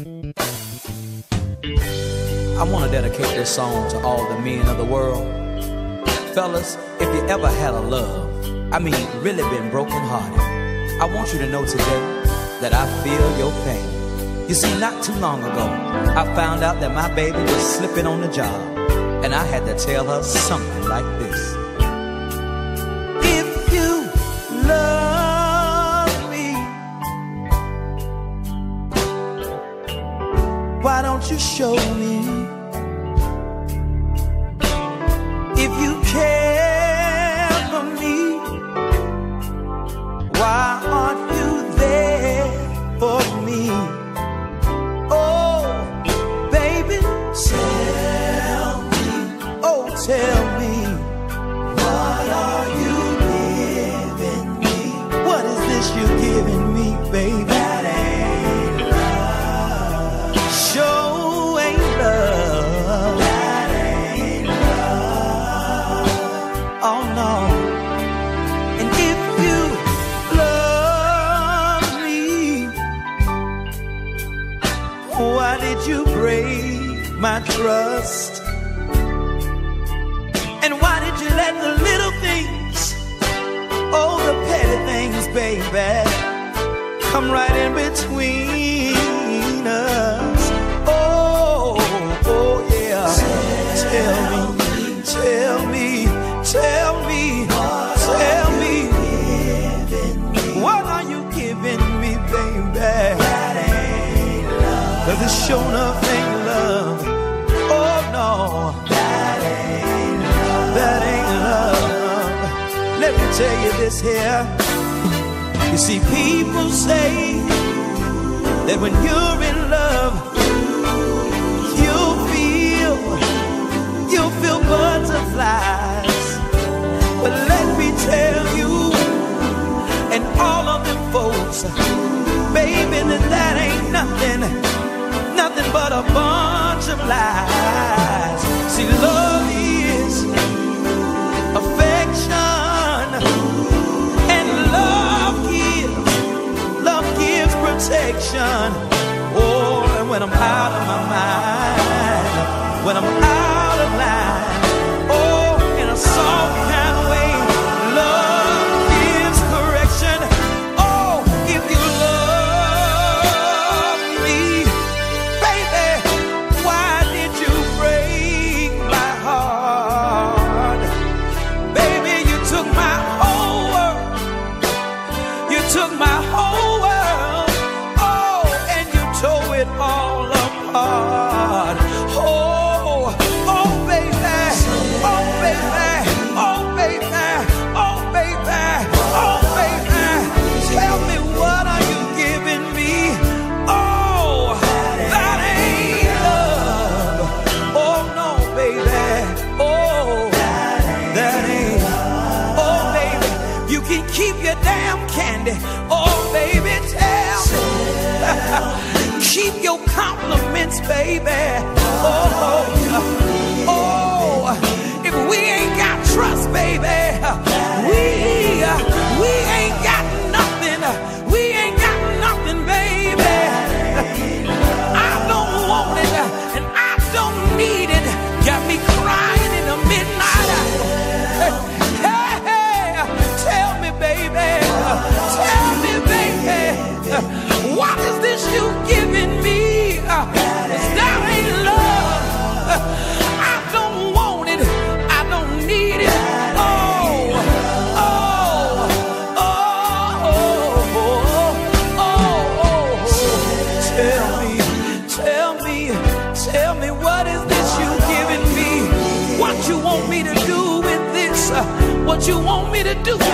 I want to dedicate this song to all the men of the world. Fellas, if you ever had a love, I mean really been brokenhearted, I want you to know today that I feel your pain. You see, not too long ago, I found out that my baby was slipping on the job, and I had to tell her something like this. If you love me, why don't you show me? If you care for me, why aren't you there for me? Oh, baby, tell me, oh, tell me, what are you giving me? What is this you're giving me, baby? That ain't love. Sure ain't love. That ain't love. Oh, no. And if you love me, why did you break my trust? And why did you let the little things, oh, the petty things, baby, come right in between us? Oh, oh, yeah. Tell me, tell me, tell me, tell me, what are you giving me, baby? That ain't love. 'Cause it sure enough ain't love. Oh, no. That ain't love. That ain't love. Let me tell you this here. You see, people say that when you're in love, you'll feel butterflies. But let me tell you, and all of them folks, baby, that ain't nothing but a bunch of lies. See, love is affection, and love gives protection. Oh, and when I'm out of my mind, when I'm out of line, oh, in a soft kind of way, love gives correction. Oh, if you love me, baby, why did you break my heart? Baby, you took my whole world. You took my whole world. Oh, and you tore it all apart. Oh, oh, baby. Oh, baby. Oh, baby. Oh, baby. Oh, baby. Tell me, what are you giving me? Oh, that ain't love. Oh, no, baby. Oh, that ain't. Oh, baby, you can keep your damn candy. Oh, baby, tell me. Keep your compliments, baby. Oh, oh, if we ain't got trust, baby, we ain't got nothing. We ain't got nothing, baby. I don't want it, and I don't need it. Got me crying in the midnight hour. Hey, hey, tell me, baby. Tell me, baby. What is this you giving me? 'Cause that ain't love. I don't want it. I don't need it. Oh, oh, oh, oh, oh. Tell me, what is this you giving me? What you want me to do with this? What you want me to do?